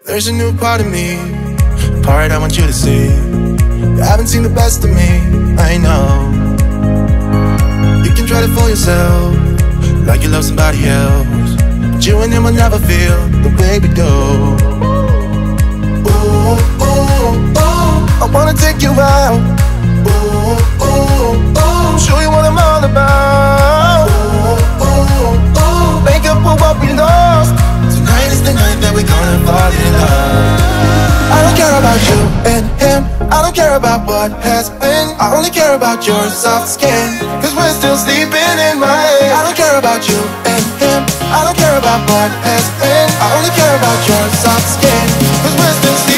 There's a new part of me, a part I want you to see. You haven't seen the best of me, I know. You can try to fool yourself, like you love somebody else, but you and him will never feel the way we do. Ooh, ooh, ooh, I wanna take you out. Ooh, ooh, ooh, show you what I'm all about. Ooh, ooh, ooh, make up for what we lost. Tonight is the night that we're gonna fall in love. I don't care about you and him, I don't care about what has been. I only care about your soft skin, cause we're still sleeping in my head. I don't care about you and him, I don't care about what has been. I only care about your soft skin, cause we're still sleeping.